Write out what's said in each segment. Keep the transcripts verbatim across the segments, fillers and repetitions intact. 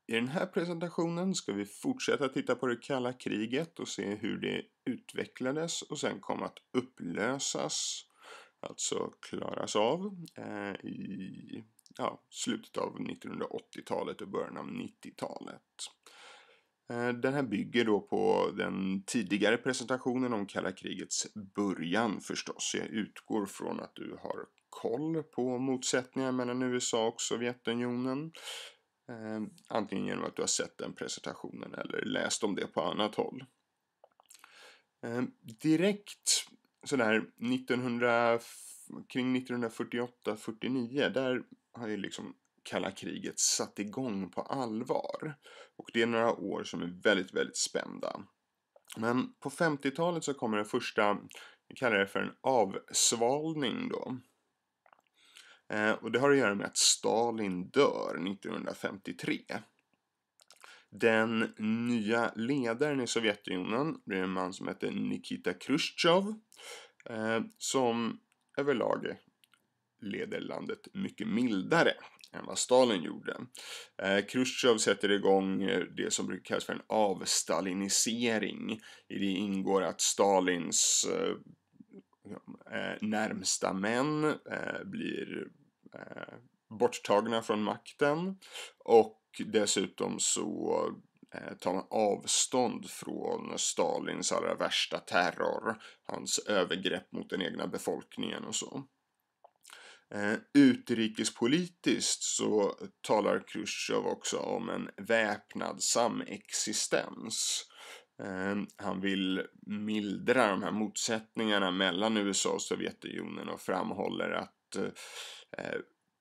I den här presentationen ska vi fortsätta titta på det kalla kriget och se hur det utvecklades och sen kom att upplösas, alltså klaras av eh, i ja, slutet av nittonhundraåttiotalet och början av nittiotalet. Eh, den här bygger då på den tidigare presentationen om kalla krigets början förstås. Jag utgår från att du har koll på motsättningar mellan U S A och Sovjetunionen. Eh, antingen genom att du har sett den presentationen eller läst om det på annat håll. Eh, direkt sådär nittonhundra, kring nittonhundrafyrtioåtta fyrtionio, där har ju liksom kalla kriget satt igång på allvar. Och det är några år som är väldigt, väldigt spända. Men på femtiotalet så kommer den första, vi kallar det för en avsvalning då. Eh, och det har att göra med att Stalin dör nittonhundrafemtiotre. Den nya ledaren i Sovjetunionen blir en man som heter Nikita Khrushchev, eh, som överlag leder landet mycket mildare än vad Stalin gjorde. Eh, Khrushchev sätter igång det som brukar kallas för en avstalinisering. I det ingår att Stalins eh, närmsta män eh, blir eh, borttagna från makten, och dessutom så eh, tar man avstånd från Stalins allra värsta terror, hans övergrepp mot den egna befolkningen och så. Eh, utrikespolitiskt så talar Khrushchev också om en väpnad samexistens. Eh, han vill mildra de här motsättningarna mellan U S A och Sovjetunionen och framhåller att eh,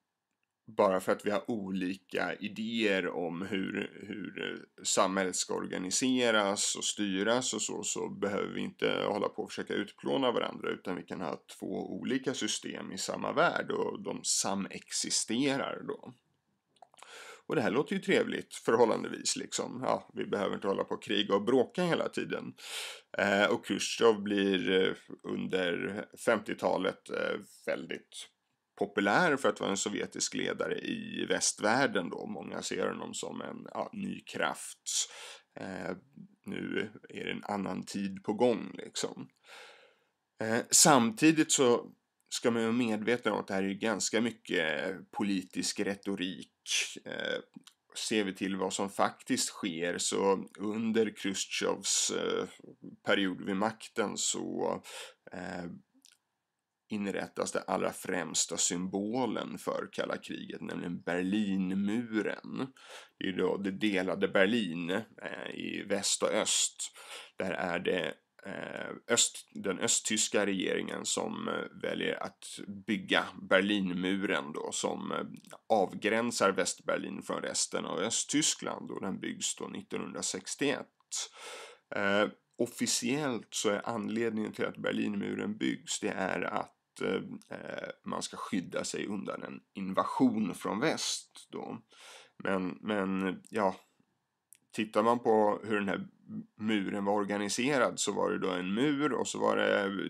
bara för att vi har olika idéer om hur, hur samhället ska organiseras och styras och så, så behöver vi inte hålla på och försöka utplåna varandra, utan vi kan ha två olika system i samma värld och de samexisterar då. Och det här låter ju trevligt förhållandevis liksom. Ja, vi behöver inte hålla på och kriga och bråka hela tiden. Eh, och Khrushchev blir eh, under femtiotalet eh, väldigt populär för att vara en sovjetisk ledare i västvärlden då. Många ser honom som en ja, ny kraft. Eh, nu är det en annan tid på gång liksom. Eh, samtidigt så ska man ju vara medveten om att det här är ganska mycket politisk retorik. Eh, ser vi till vad som faktiskt sker, så under Khrushchevs eh, period vid makten så eh, inrättas det allra främsta symbolen för kalla kriget, nämligen Berlinmuren. Det är då det delade Berlin eh, i väst och öst. Där är det eh, öst, den östtyska regeringen som eh, väljer att bygga Berlinmuren då, som eh, avgränsar Västberlin från resten av Östtyskland, och den byggs då nittonhundrasextioett. Eh, officiellt så är anledningen till att Berlinmuren byggs, det är att Eh, man ska skydda sig undan en invasion från väst då. Men, men ja, tittar man på hur den här muren var organiserad, så var det då en mur och så var det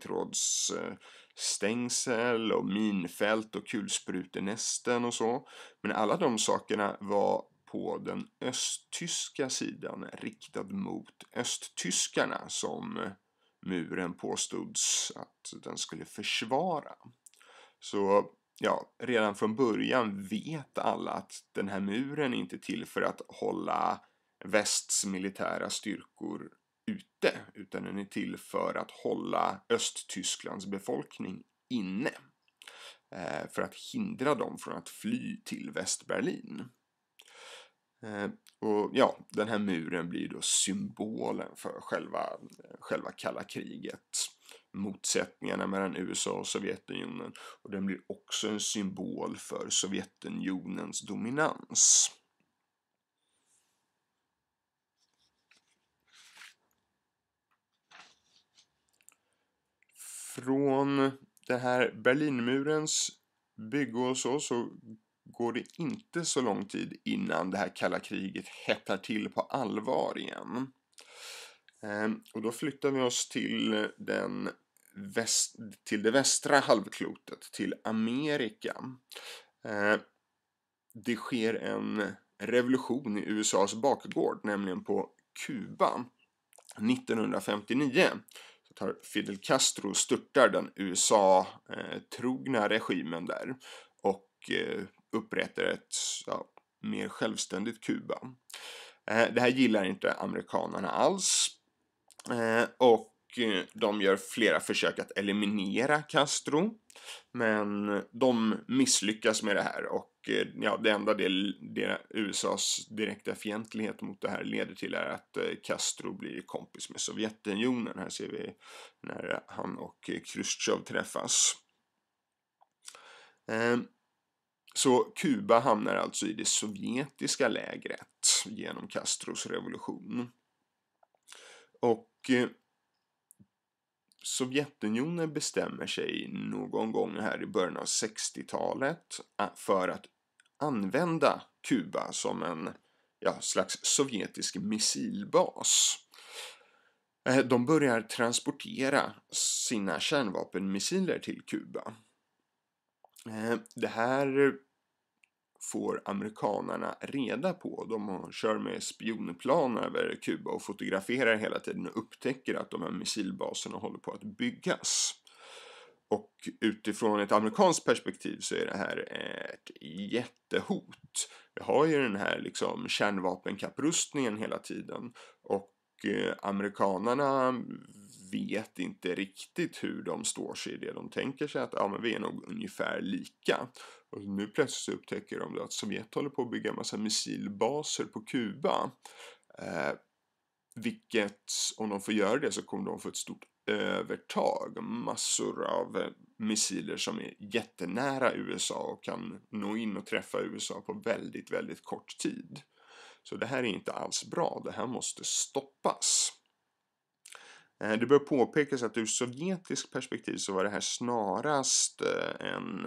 taggtrådsstängsel och minfält och kulsprutenästen och så. Men alla de sakerna var på den östtyska sidan, riktad mot östtyskarna som muren påstods att den skulle försvara. Så ja, redan från början vet alla att den här muren är inte till för att hålla västs militära styrkor ute, utan den är till för att hålla Östtysklands befolkning inne. Eh, för att hindra dem från att fly till Västberlin. Eh, och ja, den här muren blir då symbolen för själva, själva kalla kriget. Motsättningarna mellan U S A och Sovjetunionen. Och den blir också en symbol för Sovjetunionens dominans. Från det här Berlinmurens bygge och så, så går det inte så lång tid innan det här kalla kriget hettar till på allvar igen. Ehm, och då flyttar vi oss till, den väst, till det västra halvklotet, till Amerika. Ehm, det sker en revolution i U S A:s bakgård, nämligen på Kuba. nittonhundrafemtionio så tar Fidel Castro störtar den U S A-trogna regimen där och upprättar ett ja, mer självständigt Kuba. Det här gillar inte amerikanerna alls och de gör flera försök att eliminera Castro, men de misslyckas med det här och ja, det enda del, det U S A:s direkta fientlighet mot det här leder till är att Castro blir kompis med Sovjetunionen. Här ser vi när han och Khrushchev träffas. Så Kuba hamnar alltså i det sovjetiska lägret genom Castros revolution. Och Sovjetunionen bestämmer sig någon gång här i början av sextiotalet för att använda Kuba som en ja, slags sovjetisk missilbas. De börjar transportera sina kärnvapenmissiler till Kuba. Det här får amerikanerna reda på. De kör med spionplan över Kuba och fotograferar hela tiden och upptäcker att de här missilbaserna håller på att byggas. Och utifrån ett amerikanskt perspektiv så är det här ett jättehot. Vi har ju den här liksom kärnvapenkapprustningen hela tiden och amerikanerna vet inte riktigt hur de står sig i det. De tänker sig att ja, men vi är nog ungefär lika. Och nu plötsligt upptäcker de att Sovjet håller på att bygga en massa missilbaser på Kuba. Eh, vilket, om de får göra det så kommer de få ett stort övertag. Massor av missiler som är jättenära U S A och kan nå in och träffa U S A på väldigt, väldigt kort tid. Så det här är inte alls bra. Det här måste stoppas. Det bör påpekas att ur sovjetisk perspektiv så var det här snarast en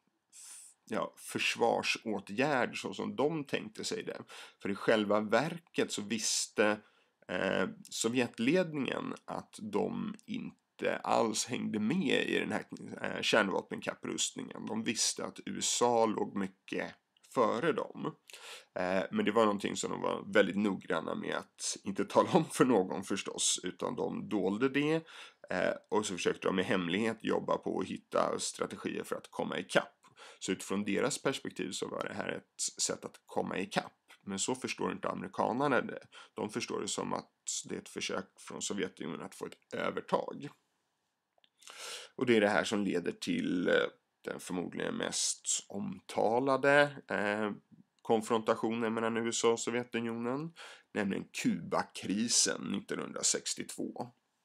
ja, försvarsåtgärd så som de tänkte sig det. För i själva verket så visste eh, Sovjetledningen att de inte alls hängde med i den här eh, kärnvapenkapprustningen. De visste att U S A låg mycket före dem. Eh, men det var någonting som de var väldigt noggranna med att inte tala om för någon förstås, utan de dolde det eh, och så försökte de med hemlighet jobba på att hitta strategier för att komma ikapp. Så utifrån deras perspektiv så var det här ett sätt att komma ikapp. Men så förstår inte amerikanerna det. De förstår det som att det är ett försök från Sovjetunionen att få ett övertag. Och det är det här som leder till eh, den förmodligen mest omtalade eh, konfrontationen mellan U S A och Sovjetunionen, nämligen Kubakrisen nittonhundrasextiotvå.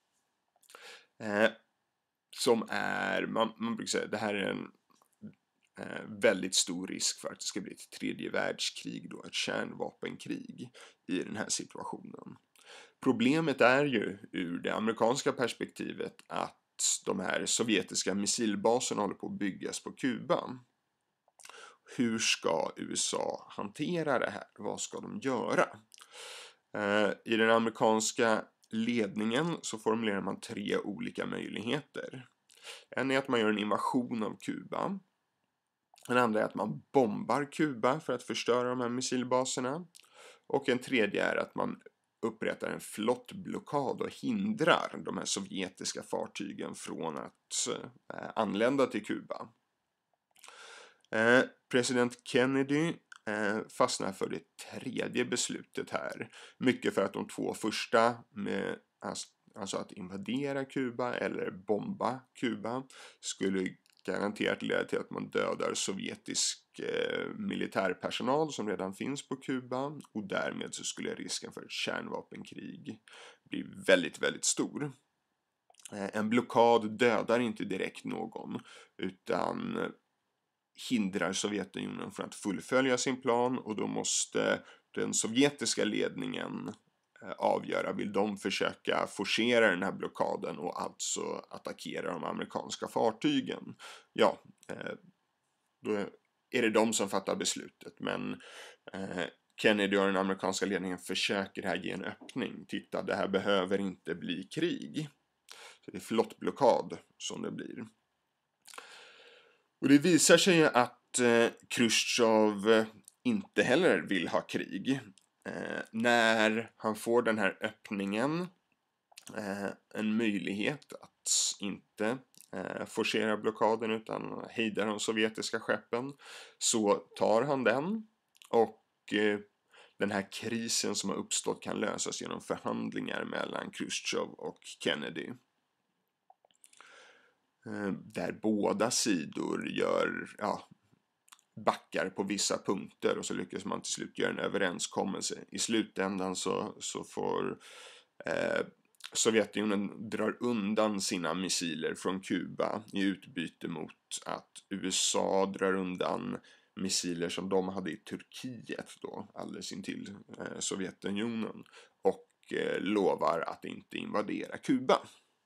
Eh, som är, man, man brukar säga, det här är en eh, väldigt stor risk för att det ska bli ett tredje världskrig, då, ett kärnvapenkrig i den här situationen. Problemet är ju ur det amerikanska perspektivet att de här sovjetiska missilbaserna håller på att byggas på Kuba. Hur ska U S A hantera det här? Vad ska de göra? Eh, I den amerikanska ledningen så formulerar man tre olika möjligheter. En är att man gör en invasion av Kuba. En andra är att man bombar Kuba för att förstöra de här missilbaserna. Och en tredje är att man upprättar en flottblockad och hindrar de här sovjetiska fartygen från att eh, anlända till Kuba. Eh, president Kennedy eh, fastnar för det tredje beslutet här. Mycket för att de två första, med, alltså att invadera Kuba eller bomba Kuba, skulle garanterat leda till att man dödar sovjetisk eh, militärpersonal som redan finns på Kuba, och därmed så skulle risken för ett kärnvapenkrig bli väldigt, väldigt stor. Eh, en blockad dödar inte direkt någon utan hindrar Sovjetunionen från att fullfölja sin plan, och då måste den sovjetiska ledningen avgöra, vill de försöka forcera den här blockaden och alltså attackera de amerikanska fartygen. Ja, då är det de som fattar beslutet, men Kennedy och den amerikanska ledningen försöker här ge en öppning. Titta, det här behöver inte bli krig. Så det är flottblockad som det blir. Och det visar sig att Khrushchev inte heller vill ha krig. Eh, när han får den här öppningen, eh, en möjlighet att inte eh, forcera blockaden utan hejda de sovjetiska skeppen, så tar han den, och eh, den här krisen som har uppstått kan lösas genom förhandlingar mellan Chrusjtjov och Kennedy. Eh, där båda sidor gör, ja, backar på vissa punkter, och så lyckas man till slut göra en överenskommelse. I slutändan så, så får eh, Sovjetunionen drar undan sina missiler från Kuba i utbyte mot att U S A drar undan missiler som de hade i Turkiet då, alldeles intill eh, Sovjetunionen, och eh, lovar att inte invadera Kuba.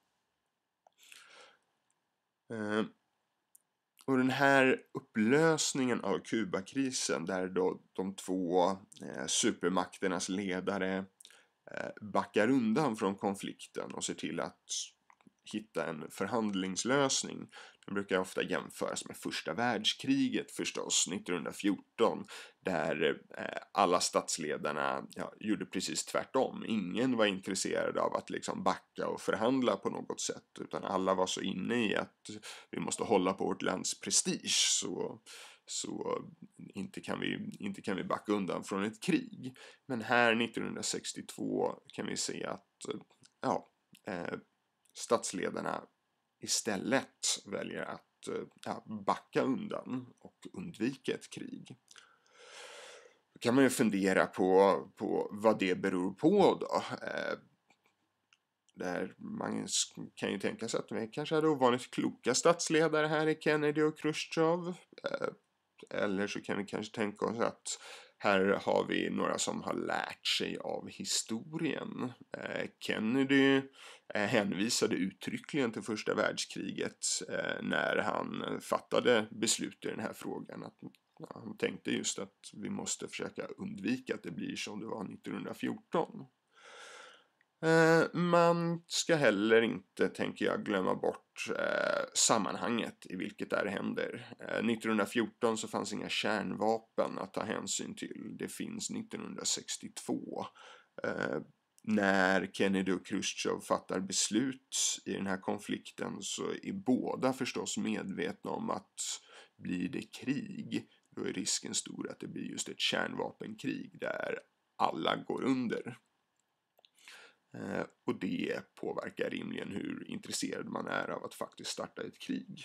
Eh, Och den här upplösningen av Kubakrisen, där då de två eh, supermakternas ledare eh, backar undan från konflikten och ser till att hitta en förhandlingslösning, den brukar ofta jämföras med första världskriget förstås, nittonhundrafjorton, där eh, alla statsledarna ja, gjorde precis tvärtom. Ingen var intresserad av att liksom backa och förhandla på något sätt, utan alla var så inne i att vi måste hålla på vårt lands prestige, så, så inte, kan vi, inte kan vi backa undan från ett krig. Men här nittonhundrasextiotvå kan vi se att ja, eh, statsledarna istället väljer att ja, backa undan och undvika ett krig. Då kan man ju fundera på, på vad det beror på då. Eh, där man kan ju tänka sig att vi kanske hade ovanligt kloka statsledare här i Kennedy och Chrusjtjov. Eh, eller så kan vi kanske tänka oss att här har vi några som har lärt sig av historien. Eh, Kennedy eh, hänvisade uttryckligen till första världskriget eh, när han fattade beslut i den här frågan. Att, ja, han tänkte just att vi måste försöka undvika att det blir som det var nittonhundrafjorton. Eh, man ska heller inte, tänker jag, glömma bort eh, sammanhanget i vilket det här händer. Eh, nittonhundrafjorton så fanns inga kärnvapen att ta hänsyn till. Det finns nittonhundrasextiotvå. Eh, när Kennedy och Chrusjtjov fattar beslut i den här konflikten så är båda förstås medvetna om att blir det krig, då är risken stor att det blir just ett kärnvapenkrig där alla går under. Eh, och det påverkar rimligen hur intresserad man är av att faktiskt starta ett krig.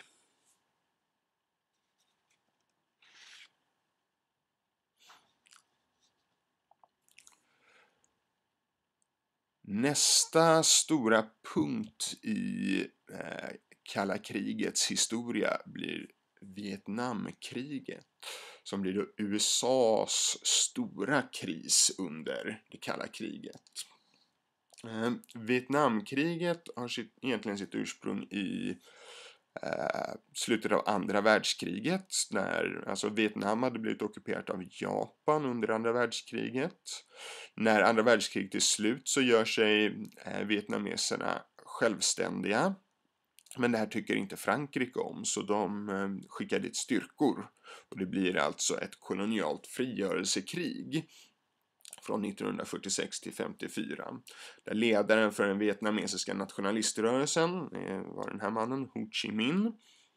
Nästa stora punkt i eh, kalla krigets historia blir Vietnamkriget, som blir då U S A:s stora kris under det kalla kriget. Eh, Vietnamkriget har sitt, egentligen sitt ursprung i eh, slutet av andra världskriget, när alltså Vietnam hade blivit ockuperat av Japan under andra världskriget. När andra världskriget är slut så gör sig eh, vietnameserna självständiga, men det här tycker inte Frankrike om, så de eh, skickar dit styrkor, och det blir alltså ett kolonialt frigörelsekrig från nittonhundrafyrtiosex till femtiofyra, där ledaren för den vietnamesiska nationaliströrelsen var den här mannen, Ho Chi Minh.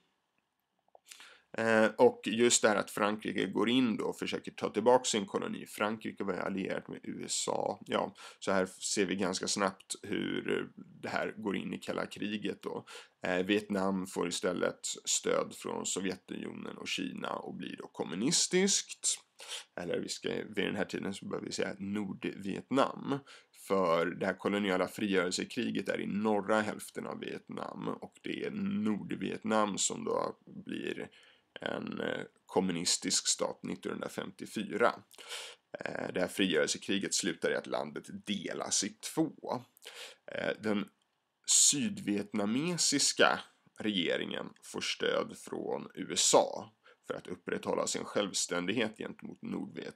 Eh, och just det här att Frankrike går in då och försöker ta tillbaka sin koloni. Frankrike var allierat med U S A. Ja, så här ser vi ganska snabbt hur det här går in i kalla kriget då. Eh, Vietnam får istället stöd från Sovjetunionen och Kina och blir då kommunistiskt. Eller vi ska, vid den här tiden så behöver vi säga Nordvietnam. För det här koloniala frigörelsekriget är i norra hälften av Vietnam, och det är Nordvietnam som då blir en kommunistisk stat nittonhundrafemtiofyra. Det här frigörelsekriget slutar i att landet delas i två. Den sydvietnamesiska regeringen får stöd från U S A för att upprätthålla sin självständighet gentemot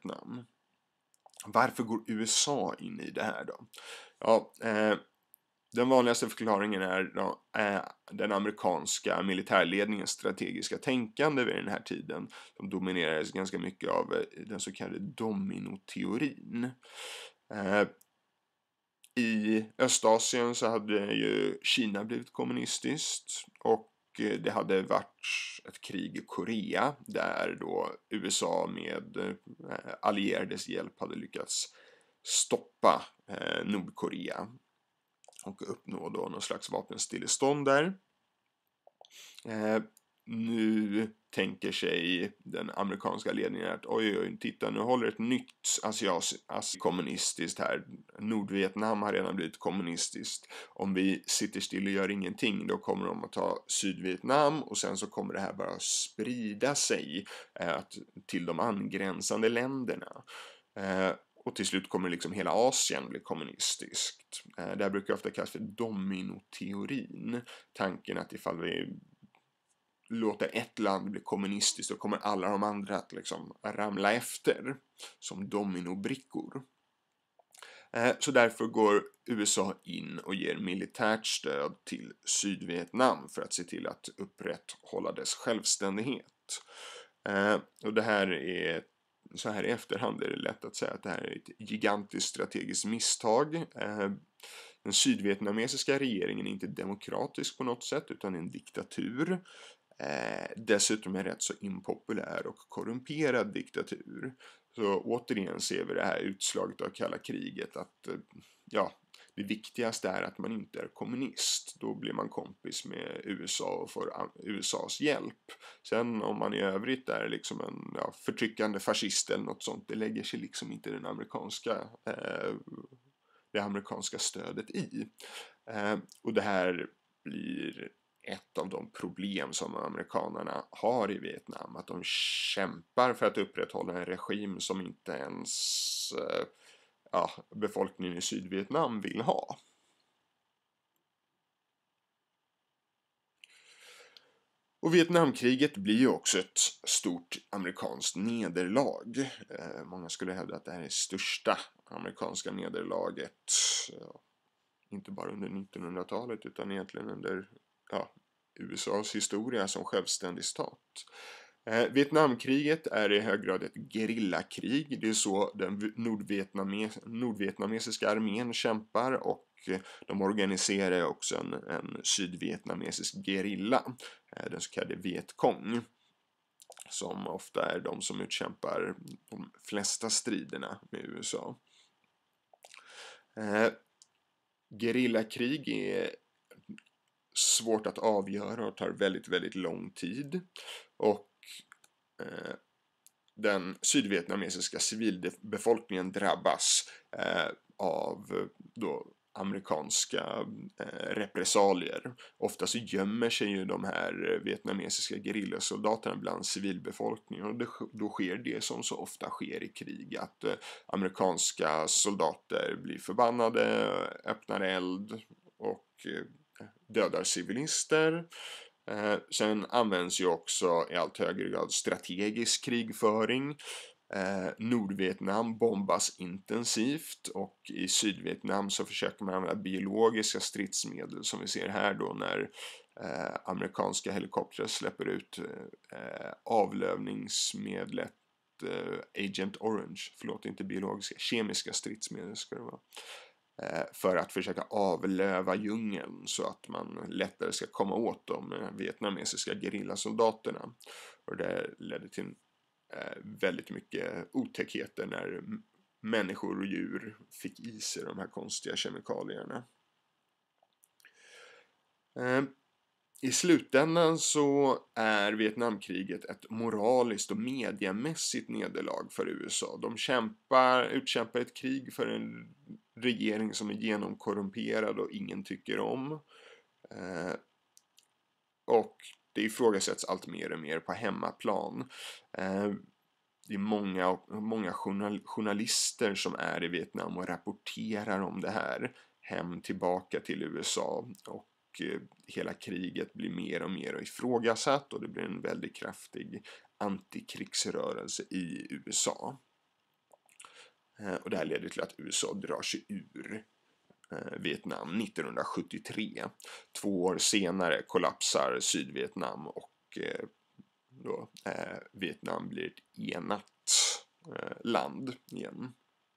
Nordvietnam. Varför går U S A in i det här då? Ja, eh, Den vanligaste förklaringen är den amerikanska militärledningens strategiska tänkande vid den här tiden, som dominerades ganska mycket av den så kallade dominoteorin. I Östasien så hade ju Kina blivit kommunistiskt, och det hade varit ett krig i Korea där då U S A med allierades hjälp hade lyckats stoppa Nordkorea och uppnå då någon slags vapenstillestånd där. Eh, nu tänker sig den amerikanska ledningen att oj, oj, titta, nu håller ett nytt asiatiskt kommunistiskt här. Nordvietnam har redan blivit kommunistiskt. Om vi sitter still och gör ingenting, då kommer de att ta Sydvietnam, och sen så kommer det här bara sprida sig eh, till de angränsande länderna. Eh, Och till slut kommer liksom hela Asien bli kommunistiskt. Eh, det här brukar ofta kallas för dominoteorin. Tanken att ifall vi låter ett land bli kommunistiskt, så kommer alla de andra att liksom ramla efter som dominobrickor. Eh, så därför går U S A in och ger militärt stöd till Sydvietnam för att se till att upprätthålla dess självständighet. Eh, och det här är Så här i efterhand är det lätt att säga att det här är ett gigantiskt strategiskt misstag. Den sydvietnamesiska regeringen är inte demokratisk på något sätt, utan en diktatur. Dessutom är rätt så impopulär och korrumperad diktatur. Så återigen ser vi det här utslaget av kalla kriget, att ja, det viktigaste är att man inte är kommunist. Då blir man kompis med U S A och får U S A:s hjälp. Sen om man i övrigt är liksom en ja, förtryckande fascist eller något sånt, det lägger sig liksom inte den amerikanska, eh, det amerikanska stödet i. Eh, och det här blir ett av de problem som amerikanerna har i Vietnam. Att de kämpar för att upprätthålla en regim som inte ens eh, ja, befolkningen i Sydvietnam vill ha. Och Vietnamkriget blir ju också ett stort amerikanskt nederlag. Eh, många skulle hävda att det här är det största amerikanska nederlaget. Ja, inte bara under nittonhundratalet utan egentligen under ja, U S A:s historia som självständig stat. Eh, Vietnamkriget är i hög grad ett gerillakrig. Det är så den nordvietnames nordvietnamesiska armén kämpar, och de organiserar också en, en sydvietnamesisk gerilla, eh, den så kallade Viet Cong, som ofta är de som utkämpar de flesta striderna med U S A. Eh, gerillakrig är svårt att avgöra och tar väldigt, väldigt lång tid. Och eh, den sydvietnamesiska civilbefolkningen drabbas eh, av då amerikanska eh, repressalier. Ofta så gömmer sig ju de här vietnamesiska gerillasoldaterna bland civilbefolkningen, och det, då sker det som så ofta sker i krig, att eh, amerikanska soldater blir förbannade, öppnar eld och eh, dödar civilister. Eh, sen används ju också i allt högre grad strategisk krigföring. Eh, Nordvietnam bombas intensivt, och i Sydvietnam så försöker man använda biologiska stridsmedel, som vi ser här då när eh, amerikanska helikoptrar släpper ut eh, avlövningsmedlet eh, Agent Orange, förlåt, inte biologiska, kemiska stridsmedel ska det vara, för att försöka avlöva djungeln så att man lättare ska komma åt de vietnamesiska gerillasoldaterna. Och det ledde till väldigt mycket otäckheter när människor och djur fick i sig de här konstiga kemikalierna. I slutändan så är Vietnamkriget ett moraliskt och mediamässigt nederlag för U S A. De kämpar, utkämpar ett krig för en regering som är genomkorrumperad och ingen tycker om. Eh, och det ifrågasätts allt mer och mer på hemmaplan. Eh, det är många, många journal, journalister som är i Vietnam och rapporterar om det här hem tillbaka till U S A, och hela kriget blir mer och mer ifrågasatt, och det blir en väldigt kraftig antikrigsrörelse i U S A. Och det här leder till att U S A drar sig ur Vietnam nittonhundrasjuttiotre. Två år senare kollapsar Sydvietnam och då, eh, Vietnam blir ett enat eh, land igen.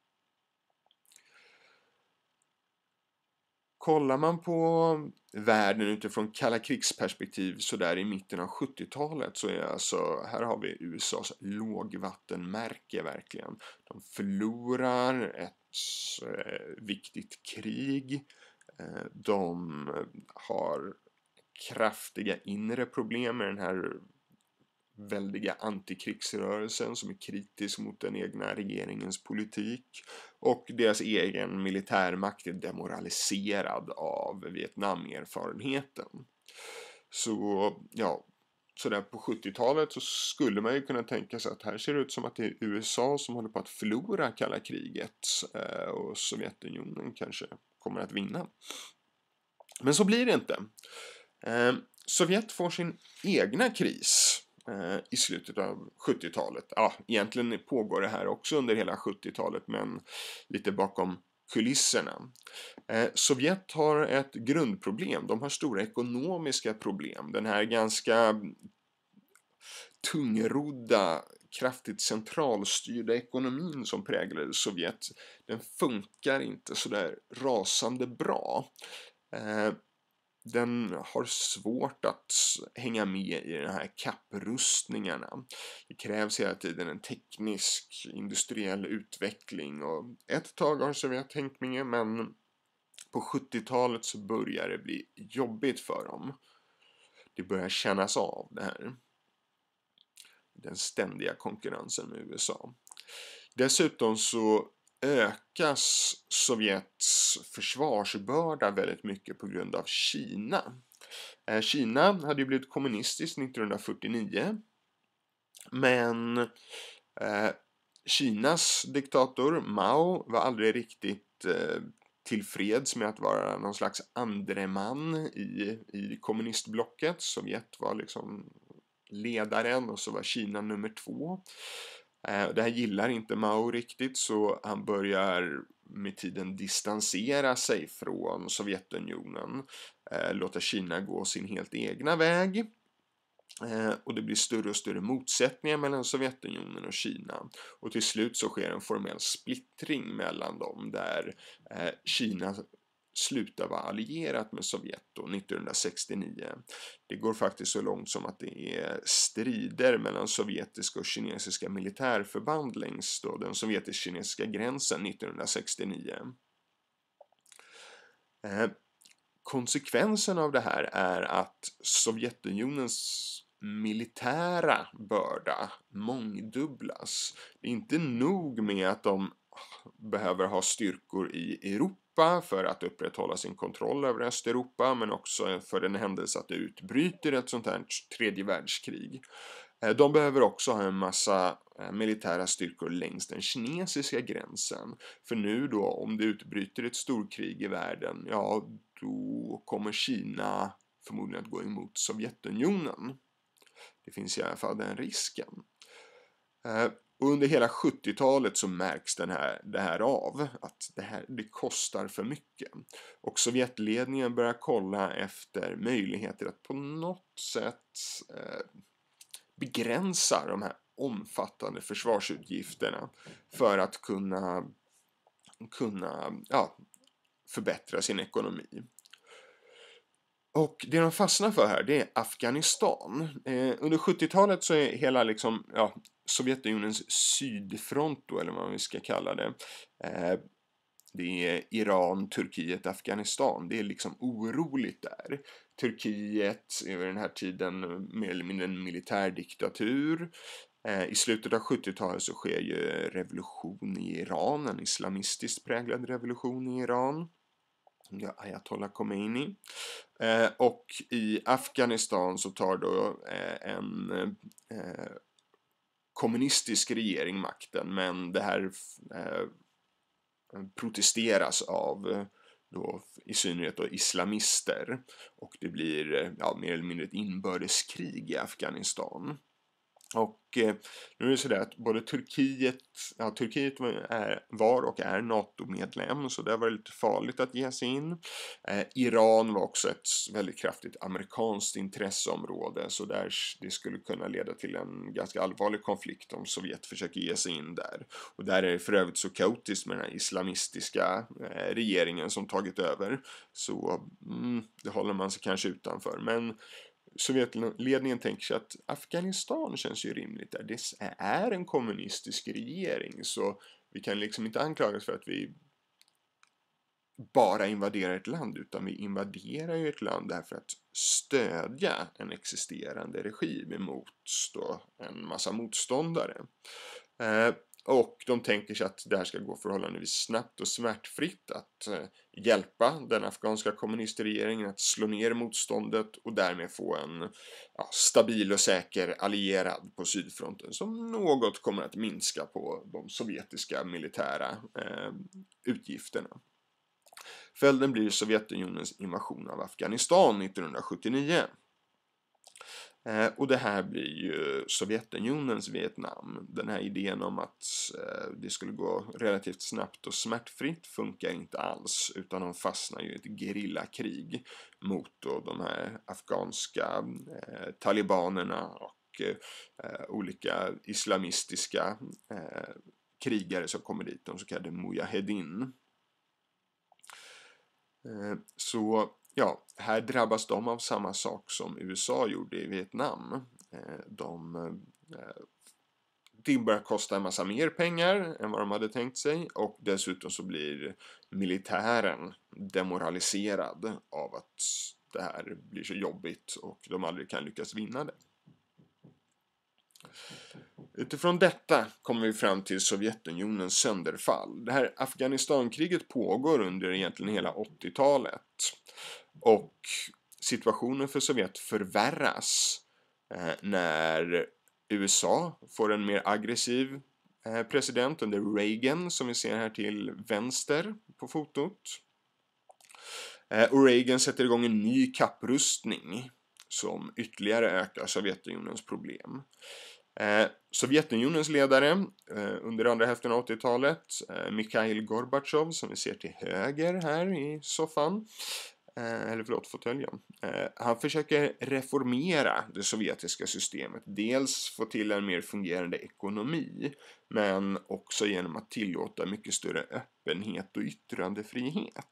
Kollar man på världen utifrån kalla krigsperspektiv så där i mitten av sjuttiotalet så är alltså, här har vi U S A:s lågvattenmärke verkligen. De förlorar ett eh, viktigt krig. Eh, de har kraftiga inre problem med den här väldiga antikrigsrörelsen som är kritisk mot den egna regeringens politik, och deras egen militärmakt är demoraliserad av Vietnamerfarenheten. Så ja, så där på sjuttiotalet så skulle man ju kunna tänka sig att här ser det ut som att det är U S A som håller på att förlora kalla kriget och Sovjetunionen kanske kommer att vinna. Men så blir det inte. Sovjet får sin egna kris i slutet av sjuttiotalet. Ja, egentligen pågår det här också under hela sjuttiotalet, men lite bakom kulisserna. Eh, Sovjet har ett grundproblem. De har stora ekonomiska problem. Den här ganska tungrodda, kraftigt centralstyrda ekonomin som präglade Sovjet, den funkar inte så där rasande bra. Eh, Den har svårt att hänga med i de här kapprustningarna. Det krävs hela tiden en teknisk, industriell utveckling, och ett tag har Sovjet hängt med, men på sjuttiotalet så börjar det bli jobbigt för dem. Det börjar kännas av det här. Den ständiga konkurrensen med U S A. Dessutom så ökas Sovjets försvarsbörda väldigt mycket på grund av Kina. Eh, Kina hade ju blivit kommunistiskt nittonhundrafyrtionio, men eh, Kinas diktator Mao var aldrig riktigt eh, tillfreds med att vara någon slags andre man i, i kommunistblocket. Sovjet var liksom ledaren och så var Kina nummer två. Det här gillar inte Mao riktigt, så han börjar med tiden distansera sig från Sovjetunionen, låta Kina gå sin helt egna väg, och det blir större och större motsättningar mellan Sovjetunionen och Kina, och till slut så sker en formell splittring mellan dem där Kina slutar vara allierat med Sovjet då, nittonhundrasextionio. Det går faktiskt så långt som att det är strider mellan sovjetiska och kinesiska militärförband längs då den sovjetisk-kinesiska gränsen nittonhundrasextionio. Eh, konsekvensen av det här är att Sovjetunionens militära börda mångdubblas. Det är inte nog med att de behöver ha styrkor i Europa för att upprätthålla sin kontroll över Östeuropa, men också för den händelse att det utbryter ett sånt här tredje världskrig. De behöver också ha en massa militära styrkor längs den kinesiska gränsen. För nu då, om det utbryter ett storkrig i världen, ja, då kommer Kina förmodligen att gå emot Sovjetunionen. Det finns i alla fall den risken. Och under hela sjuttiotalet så märks den här, det här av, att det här det kostar för mycket. Och Sovjetledningen börjar kolla efter möjligheter att på något sätt eh, begränsa de här omfattande försvarsutgifterna för att kunna, kunna ja, förbättra sin ekonomi. Och det de fastnar för här, det är Afghanistan. Eh, under sjuttiotalet så är hela liksom, ja, Sovjetunionens sydfront då, eller vad vi ska kalla det. Eh, det är Iran, Turkiet, Afghanistan. Det är liksom oroligt där. Turkiet är vid den här tiden mer eller mindre en militärdiktatur. Eh, I slutet av sjuttiotalet så sker ju revolution i Iran, en islamistiskt präglad revolution i Iran. Ja, Ayatollah Khomeini. Eh, och i Afghanistan så tar då eh, en eh, kommunistisk regering makten, men det här eh, protesteras av eh, då, i synnerhet då, islamister, och det blir ja, mer eller mindre ett inbördeskrig i Afghanistan. Och eh, nu är det så där att både Turkiet, ja Turkiet är, var och är NATO-medlem, så det var lite farligt att ge sig in. Eh, Iran var också ett väldigt kraftigt amerikanskt intresseområde, så där det skulle kunna leda till en ganska allvarlig konflikt om Sovjet försöker ge sig in där. Och där är det för övrigt så kaotiskt med den här islamistiska eh, regeringen som tagit över, så mm, det håller man sig kanske utanför. Men Sovjetledningen tänker sig att Afghanistan känns ju rimligt där. Det är en kommunistisk regering, så vi kan liksom inte anklagas för att vi bara invaderar ett land, utan vi invaderar ju ett land därför att stödja en existerande regim emot då en massa motståndare. Eh, och de tänker sig att det här ska gå förhållandevis snabbt och smärtfritt att eh, hjälpa den afghanska kommunistregeringen att slå ner motståndet och därmed få en ja, stabil och säker allierad på sydfronten som något kommer att minska på de sovjetiska militära eh, utgifterna. Följden blir Sovjetunionens invasion av Afghanistan nittonhundrasjuttionio. Eh, och det här blir ju Sovjetunionens Vietnam. Den här idén om att eh, det skulle gå relativt snabbt och smärtfritt funkar inte alls, utan de fastnar ju i ett gerillakrig mot då de här afghanska eh, talibanerna och eh, olika islamistiska eh, krigare som kommer dit, de så kallade mujahedin. Eh, så ja, här drabbas de av samma sak som U S A gjorde i Vietnam. De, det börjar kosta en massa mer pengar än vad de hade tänkt sig, och dessutom så blir militären demoraliserad av att det här blir så jobbigt och de aldrig kan lyckas vinna det. Utifrån detta kommer vi fram till Sovjetunionens sönderfall. Det här Afghanistankriget pågår under egentligen hela åttiotalet. Och situationen för Sovjet förvärras eh, när U S A får en mer aggressiv eh, president under Reagan, som vi ser här till vänster på fotot. Eh, och Reagan sätter igång en ny kapprustning som ytterligare ökar Sovjetunionens problem. Eh, Sovjetunionens ledare eh, under andra hälften av åttiotalet, eh, Mikhail Gorbatjov, som vi ser till höger här i soffan, eh, eller förlåt, fåtöljen. Eh, han försöker reformera det sovjetiska systemet, dels få till en mer fungerande ekonomi, men också genom att tillåta mycket större öppenhet och yttrandefrihet.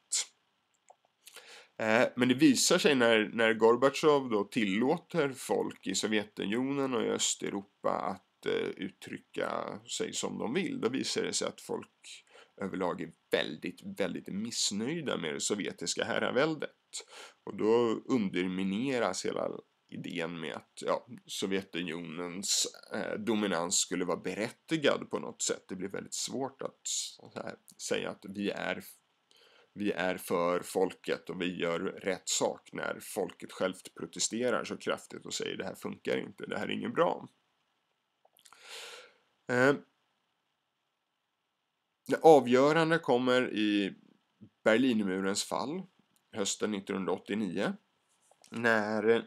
Men det visar sig när, när Gorbatjov då tillåter folk i Sovjetunionen och i Östeuropa att eh, uttrycka sig som de vill. Då visar det sig att folk överlag är väldigt, väldigt missnöjda med det sovjetiska herraväldet. Och då undermineras hela idén med att ja, Sovjetunionens eh, dominans skulle vara berättigad på något sätt. Det blir väldigt svårt att här, säga att vi är Vi är för folket och vi gör rätt sak när folket självt protesterar så kraftigt och säger det här funkar inte, det här är inget bra. Eh, det avgörande kommer i Berlinmurens fall hösten nittonhundraåttionio, när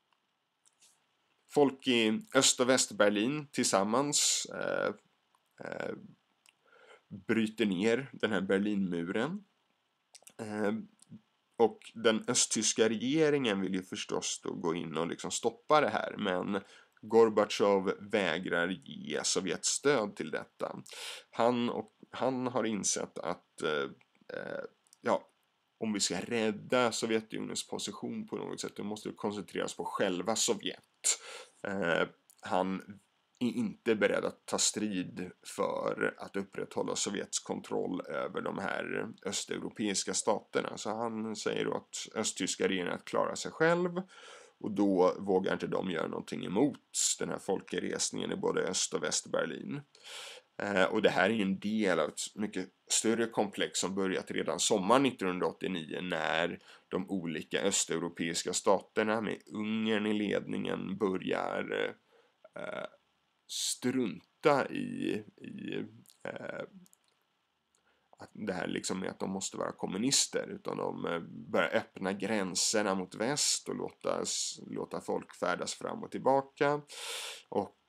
folk i Öst- och Västberlin tillsammans eh, eh, bryter ner den här Berlinmuren. Eh, och den östtyska regeringen vill ju förstås då gå in och liksom stoppa det här, men Gorbatjov vägrar ge Sovjet stöd till detta. Han, och, han har insett att eh, ja, om vi ska rädda Sovjetunionens position på något sätt, då måste vi koncentrera oss på själva Sovjet. Eh, han är inte beredd att ta strid för att upprätthålla Sovjets kontroll över de här östeuropeiska staterna. Så han säger då att östtyska regeringen att klara sig själv, och då vågar inte de göra någonting emot den här folkresningen i både Öst- och Västberlin. Eh, och det här är en del av ett mycket större komplex som börjat redan sommar nittonhundraåttionio, när de olika östeuropeiska staterna med Ungern i ledningen börjar eh, strunta i, i eh, att det här liksom med att de måste vara kommunister, utan de börjar öppna gränserna mot väst och låta, låta folk färdas fram och tillbaka. Och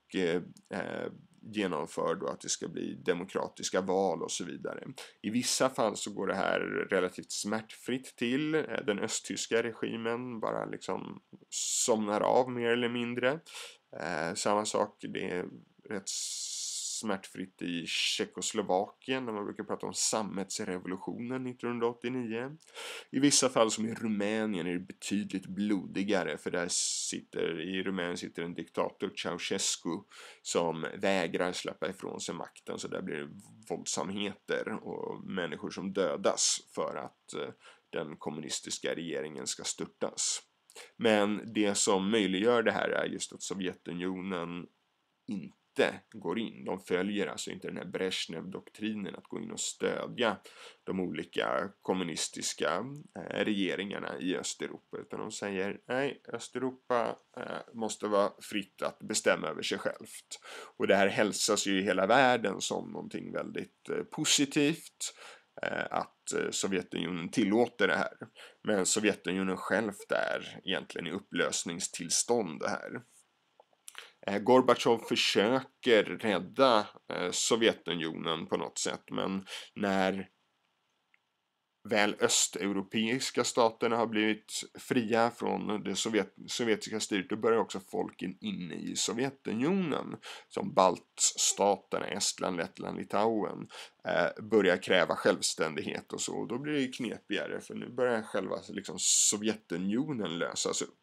eh, eh, genomför då att det ska bli demokratiska val och så vidare. I vissa fall så går det här relativt smärtfritt till. Den östtyska regimen bara liksom somnar av mer eller mindre. Eh, samma sak, det är rätt smärtfritt i Tjeckoslovakien när man brukar prata om sammetsrevolutionen nittonhundraåttionio. I vissa fall som i Rumänien är det betydligt blodigare, för där sitter, i Rumänien sitter en diktator, Ceausescu, som vägrar släppa ifrån sig makten, så där blir det våldsamheter och människor som dödas för att eh, den kommunistiska regeringen ska störtas. Men det som möjliggör det här är just att Sovjetunionen inte går in. De följer alltså inte den här Brezhnev-doktrinen att gå in och stödja de olika kommunistiska eh, regeringarna i Östeuropa, utan de säger nej, Östeuropa eh, måste vara fritt att bestämma över sig självt. Och det här hälsas ju i hela världen som någonting väldigt eh, positivt, eh, att eh, Sovjetunionen tillåter det här. Men Sovjetunionen självt är egentligen i upplösningstillstånd det här. Gorbatjov försöker rädda eh, Sovjetunionen på något sätt, men när väl östeuropeiska staterna har blivit fria från det sovjet sovjetiska styret, då börjar också folken inne i Sovjetunionen, som baltstaterna, Estland, Lettland, Litauen, eh, börjar kräva självständighet och så. Då blir det knepigare, för nu börjar själva liksom, Sovjetunionen lösas upp.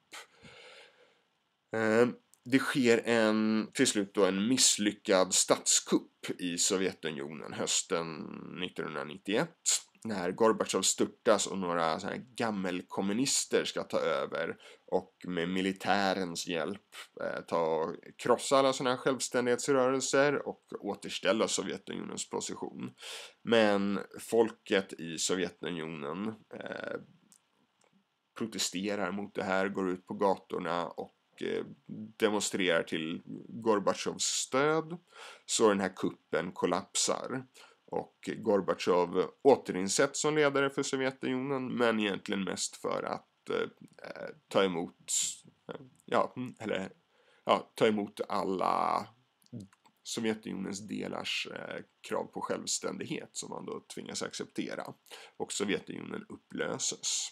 Eh, Det sker en, till slut då en misslyckad statskupp i Sovjetunionen hösten nittonhundranittioett, när Gorbatjov störtas och några så här gammelkommunister ska ta över och med militärens hjälp eh, ta krossa alla sådana här självständighetsrörelser och återställa Sovjetunionens position. Men folket i Sovjetunionen eh, protesterar mot det här, går ut på gatorna och demonstrerar till Gorbatjovs stöd, så den här kuppen kollapsar och Gorbatjov återinsätts som ledare för Sovjetunionen, men egentligen mest för att eh, ta emot ja, eller ja, ta emot alla Sovjetunionens delars eh, krav på självständighet som man då tvingas acceptera, och Sovjetunionen upplöses.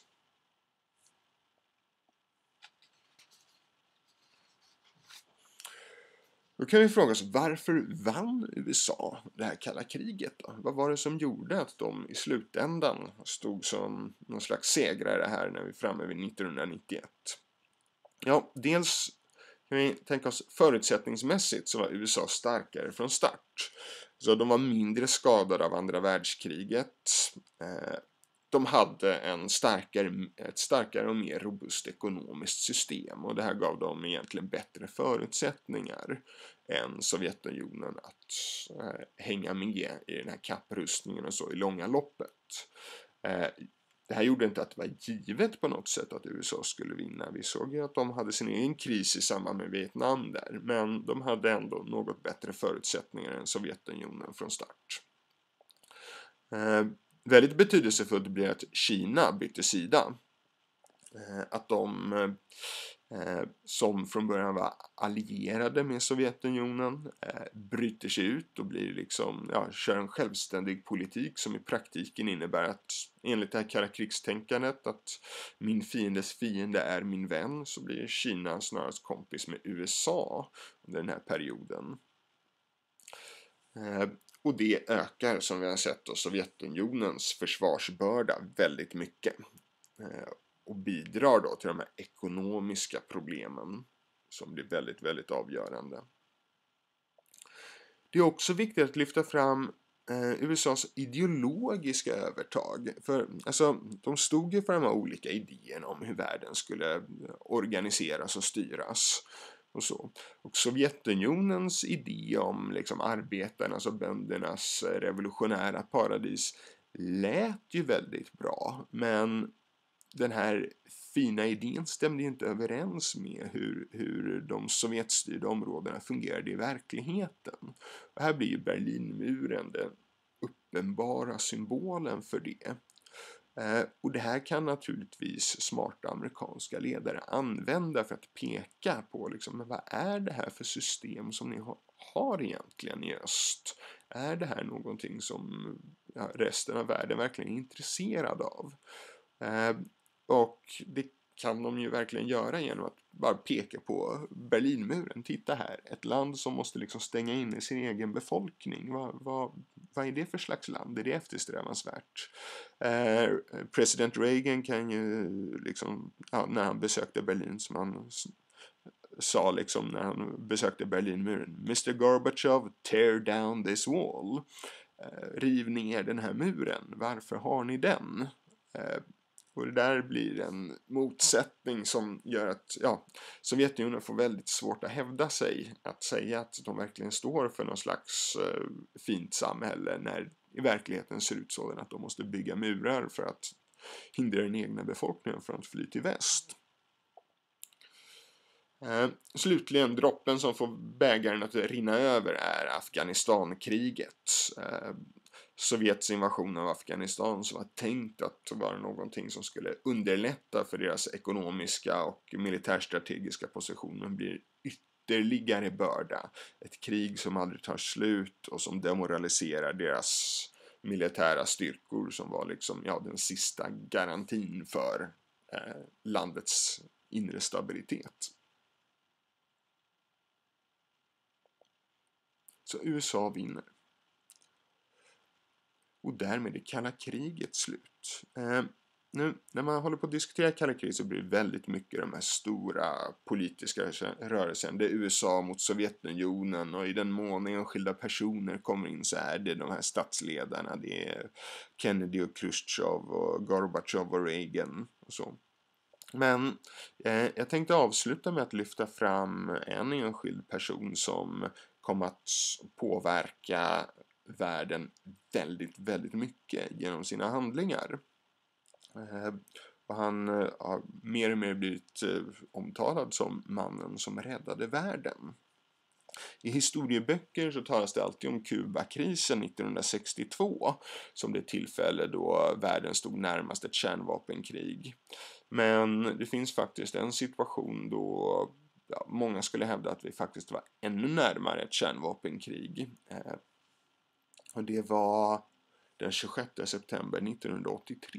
Då kan vi fråga oss, varför vann U S A det här kalla kriget då? Vad var det som gjorde att de i slutändan stod som någon slags segrare här när vi är framme vid nittonhundranittioett? Ja, dels kan vi tänka oss förutsättningsmässigt så var U S A starkare från start. Så de var mindre skadade av andra världskriget. Eh, De hade en starkare, ett starkare och mer robust ekonomiskt system, och det här gav dem egentligen bättre förutsättningar än Sovjetunionen att eh, hänga med i den här kapprustningen och så i långa loppet. Eh, det här gjorde inte att det var givet på något sätt att U S A skulle vinna. Vi såg ju att de hade sin egen kris i samband med Vietnam där, men de hade ändå något bättre förutsättningar än Sovjetunionen från start. Eh, Väldigt betydelsefullt blir att Kina bytte sida. Att de eh, som från början var allierade med Sovjetunionen eh, bryter sig ut och blir liksom, ja, kör en självständig politik som i praktiken innebär att, enligt det här kalla krigstänkandet, att min fiendes fiende är min vän, så blir Kina snarast kompis med U S A under den här perioden. Eh, Och det ökar, som vi har sett, då, Sovjetunionens försvarsbörda väldigt mycket. Eh, och bidrar då till de här ekonomiska problemen som blir väldigt, väldigt avgörande. Det är också viktigt att lyfta fram eh, U S A:s ideologiska övertag. För alltså, de stod ju för de här olika idéerna om hur världen skulle organiseras och styras. Och, så. Och Sovjetunionens idé om liksom arbetarnas och böndernas revolutionära paradis lät ju väldigt bra, men den här fina idén stämde inte överens med hur, hur de sovjetstyrda områdena fungerade i verkligheten. Och här blir ju Berlinmuren den uppenbara symbolen för det. Eh, och det här kan naturligtvis smarta amerikanska ledare använda för att peka på liksom, men vad är det här för system som ni har, har egentligen i öst? Är det här någonting som ja, resten av världen verkligen är intresserad av? Eh, och det kan de ju verkligen göra genom att bara peka på Berlinmuren. Titta här, ett land som måste liksom stänga in i sin egen befolkning. Vad, vad, vad är det för slags land? Är det eftersträvansvärt? Eh, president Reagan kan ju liksom, ja, när han besökte Berlin, som han sa liksom när han besökte Berlinmuren: mister Gorbachev, tear down this wall. Eh, riv ner den här muren. Varför har ni den? Eh, och det där blir en motsättning som gör att ja, Sovjetunionen får väldigt svårt att hävda sig. Att säga att de verkligen står för någon slags eh, fint samhälle när i verkligheten ser ut så att de måste bygga murar för att hindra den egna befolkningen från att fly till väst. Eh, slutligen, droppen som får bägaren att rinna över är Afghanistankriget. Eh, Sovjets invasion av Afghanistan, som var tänkt att vara någonting som skulle underlätta för deras ekonomiska och militärstrategiska positioner, blir ytterligare börda. Ett krig som aldrig tar slut och som demoraliserar deras militära styrkor, som var liksom, ja, den sista garantin för eh, landets inre stabilitet. Så U S A vinner. Och därmed är kalla kriget slut. Eh, nu när man håller på att diskutera kalla kriget så blir det väldigt mycket de här stora politiska rörelserna. Det är U S A mot Sovjetunionen, och i den mån enskilda personer kommer in så är det de här statsledarna. Det är Kennedy och Khrushchev och Gorbachev och Reagan och så. Men eh, jag tänkte avsluta med att lyfta fram en enskild person som kom att påverka världen väldigt, väldigt mycket genom sina handlingar. Eh, och han eh, har mer och mer blivit eh, omtalad som mannen som räddade världen. I historieböcker så talas det alltid om Kubakrisen nittonhundrasextiotvå som det tillfälle då världen stod närmast ett kärnvapenkrig. Men det finns faktiskt en situation då ja, många skulle hävda att vi faktiskt var ännu närmare ett kärnvapenkrig. Eh, och det var den tjugosjätte september nittonhundraåttiotre.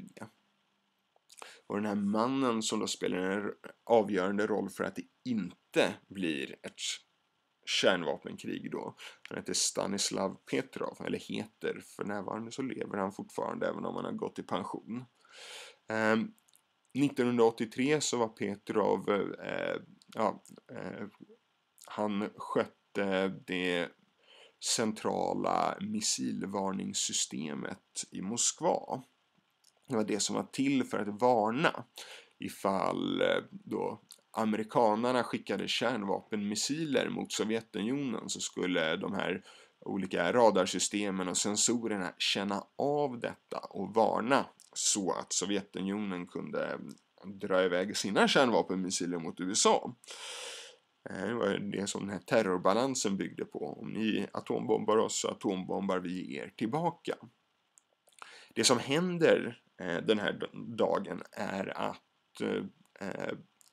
Och den här mannen som då spelar en avgörande roll för att det inte blir ett kärnvapenkrig då. Han heter Stanislav Petrov, eller heter, för närvarande så lever han fortfarande även om han har gått i pension. Eh, nittonhundraåttiotre så var Petrov, eh, ja, eh, han skötte det centrala missilvarningssystemet i Moskva. Det var det som var till för att varna ifall då amerikanerna skickade kärnvapenmissiler mot Sovjetunionen, så skulle de här olika radarsystemen och sensorerna känna av detta och varna så att Sovjetunionen kunde dra iväg sina kärnvapenmissiler mot U S A. Det var det som den här terrorbalansen byggde på. Om ni atombombar oss så atombombar vi er tillbaka. Det som händer eh, den här dagen är att eh,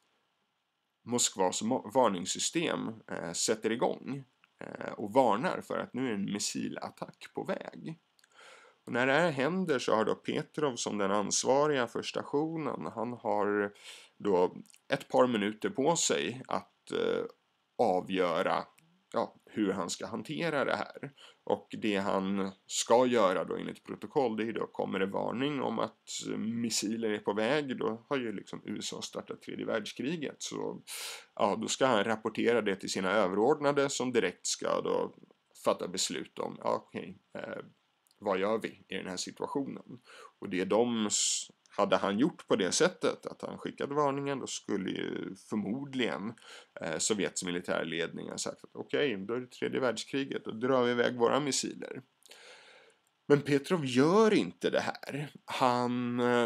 Moskvas varningssystem eh, sätter igång eh, och varnar för att nu är en missilattack på väg. Och när det här händer så har då Petrov som den ansvariga för stationen, han har då ett par minuter på sig att eh, avgöra ja, hur han ska hantera det här. Och det han ska göra då enligt protokoll, det är då kommer det varning om att missiler är på väg. Då har ju liksom U S A startat tredje världskriget. Så ja, då ska han rapportera det till sina överordnade som direkt ska då fatta beslut om, ja, okej, eh, vad gör vi i den här situationen? Och det de hade han gjort på det sättet att han skickade varningen, då skulle ju förmodligen eh, Sovjets militärledning ha sagt att okej, okay, då är det tredje världskriget, då drar vi iväg våra missiler. Men Petrov gör inte det här. Han eh,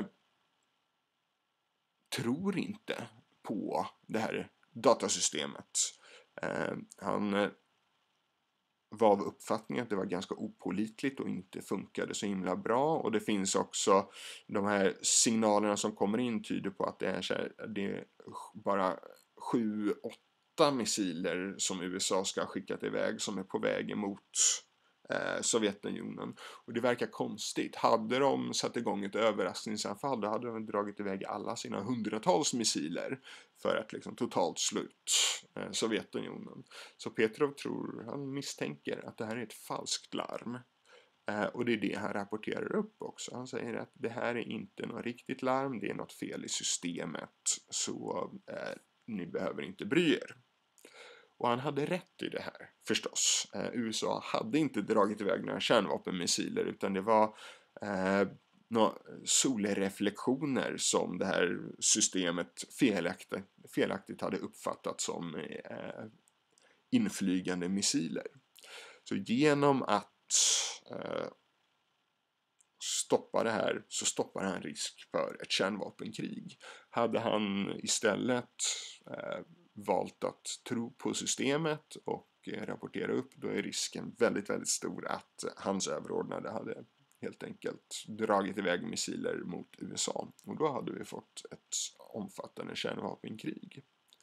tror inte på det här datasystemet. Eh, han var av uppfattningen att det var ganska opålitligt och inte funkade så himla bra. Och det finns också de här signalerna som kommer in tyder på att det är, så här, det är bara sju, åtta missiler som U S A ska ha skickat iväg som är på väg emot eh, Sovjetunionen. Och det verkar konstigt. Hade de satt igång ett överraskningsanfall, då hade de dragit iväg alla sina hundratals missiler för att liksom totalt slå ut eh, Sovjetunionen. Så Petrov tror, han misstänker att det här är ett falskt larm. Eh, och det är det han rapporterar upp också. Han säger att det här är inte något riktigt larm, det är något fel i systemet. Så eh, ni behöver inte bry er. Och han hade rätt i det här, förstås. Eh, U S A hade inte dragit iväg några kärnvapenmissiler, utan det var eh, några solreflektioner som det här systemet felaktigt, felaktigt hade uppfattat som eh, inflygande missiler. Så genom att eh, stoppa det här så stoppar han risk för ett kärnvapenkrig. Hade han istället eh, valt att tro på systemet och eh, rapportera upp, då är risken väldigt, väldigt stor att hans överordnade hade helt enkelt dragit iväg missiler mot U S A. Och då hade vi fått ett omfattande kärnvapenkrig.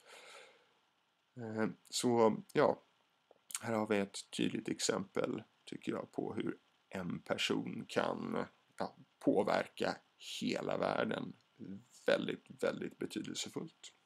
Eh, så ja, här har vi ett tydligt exempel, tycker jag, på hur en person kan ja, påverka hela världen väldigt, väldigt betydelsefullt.